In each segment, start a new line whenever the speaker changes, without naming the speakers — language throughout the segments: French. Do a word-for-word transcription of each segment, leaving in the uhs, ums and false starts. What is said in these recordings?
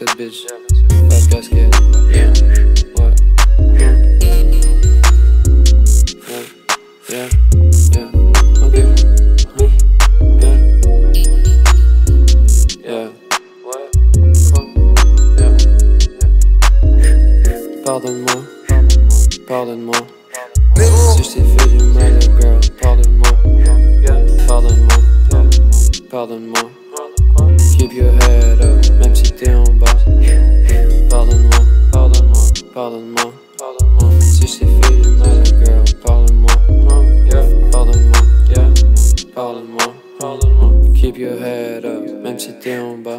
cette bitch. Pas de casquette. Yeah. Ouais. Yeah. Yeah. Yeah. Ok. Yeah. Yeah. Yeah. Pardonne-moi. Pardonne-moi. Si je t'ai fait du mal, girl, pardonne-moi. Pardonne-moi. Pardonne-moi. Keep your head up, même si t'es en bas. Pardonne-moi. Pardonne-moi. Pardonne-moi. Pardonne-moi. Si je t'ai fait du mal, girl, pardonne-moi. Pardonne-moi. Pardonne-moi. Pardonne-moi. Keep your head up, même si t'es en bas.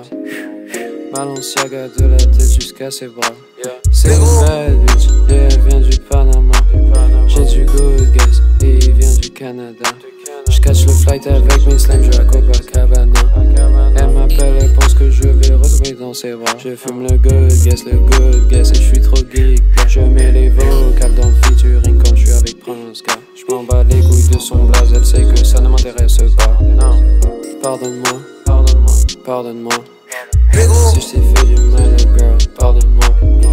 Balenciaga de la tête jusqu'à ses bras. C'est une bad bitch, et elle vient du Panama. J'ai du good gas, et il vient du Canada. J'catch le flight avec mes slimes, je à Copacabana. Elle m'appelle, elle pense que je vais retrouver dans ses bras. Je fume le good gas, le good gas, et je suis trop geek. Je mets les vocales dans le featuring quand je suis avec Prince K. J'm'en bats les couilles de son blaze, elle sait que ça ne m'intéresse pas. Non. Pardonne-moi, pardonne-moi, pardonne-moi. Si je t'ai fait du mal, girl, pardonne-moi.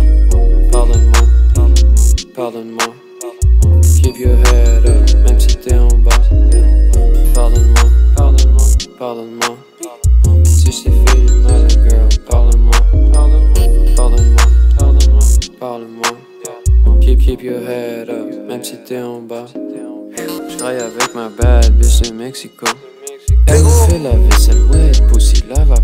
Pardonne-moi, pardonne-moi. Keep your head up, même si t'es en bas. Pardonne-moi, pardonne-moi, pardonne-moi. Si je t'ai fait du mal, girl, pardonne-moi. Pardonne-moi, pardonne-moi, pardonne-moi. Keep, keep your head up, même si t'es en bas. J'traille avec ma bad bitch de Mexico. Elle me fait la vaisselle, ouais, pussy lavabo.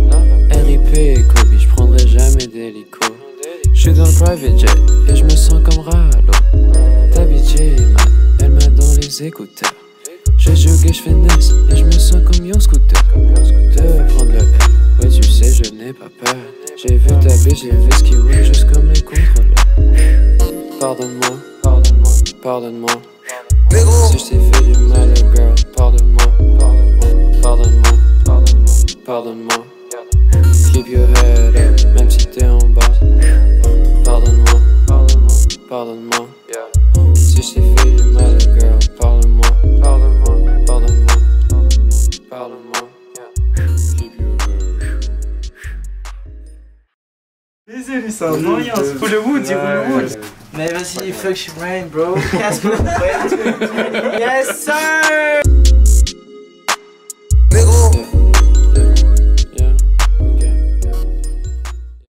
R I P Kobe, j'prendrai jamais d'hélico. J'suis dans le private jet et j'me sens comme Ralo. Ta bitch est mal, elle m'a dans les écouteurs. Je joue et j'finesse et j'me sens comme Yo Scooter. De prendre le L, ouais tu sais je n'ai pas peur. J'ai vu ta bitch, j'ai vu ce qui roule juste comme les contrôleurs. Pardonne-moi, pardonne-moi, pardonne-moi. Si je t'ai fait du mal, girl, pardonne-moi. Pardonne-moi, pardonne-moi, pardonne-moi. Keep your head up, même si t'es en bas. Pardonne-moi, pardonne-moi, pardonne-moi. Si je t'ai fait du mal, girl, pardonne-moi. Pardonne-moi, pardonne-moi, pardonne-moi, pardonne-moi. Keep your head up.
Désolé, c'est un moyen, c'est pour le wood, c'est pour le wood.
Mais vas-y, fuck your brain, bro. Casse-le. Yes, sir!